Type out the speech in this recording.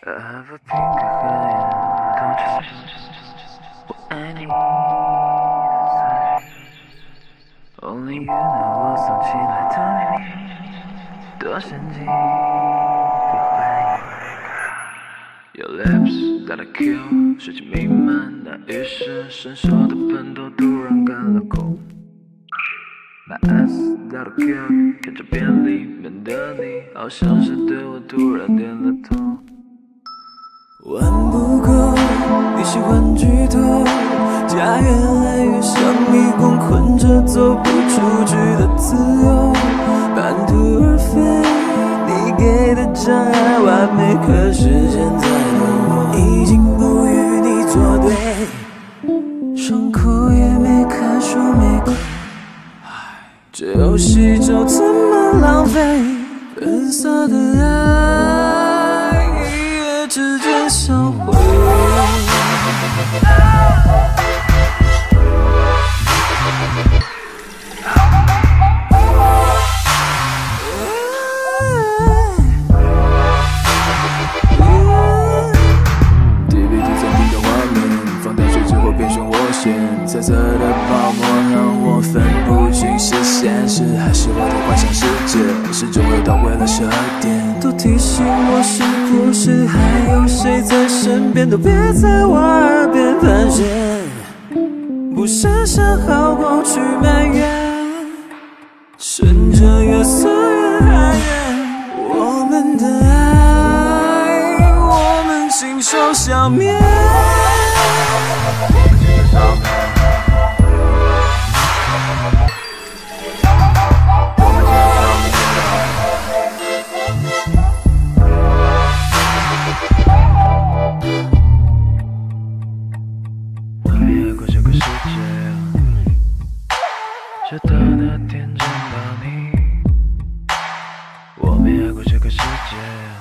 I have a pink hair, don't you see? 我爱你，Only you know 我藏起来的秘密，多神奇，别怀疑。Your lips that I kill， 水汽弥漫，那一时伸手的喷头突然干了口。My eyes that I kill， 看照片里面的你，好像是对我突然点了头。 玩不够，你喜欢剧透，家越来越像迷宫，困着走不出去的自由，半途而废。你给的障碍完美，可是现在的我已经不与你作对，伤口也没看书没空，这游戏就这么浪费，分散的爱一夜之间销毁。DVD 3D 的画面，放淡水之后变成涡旋，彩色的泡沫让我分不清是现实还是我的幻想世界，始终又倒回了12点，都提醒我是不是还有谁在身边，都别在我耳边盘旋，不设想好过去埋怨，顺着月色越来越，我们的爱，我们亲手消灭。 直到那天见到你，我没爱过这个世界。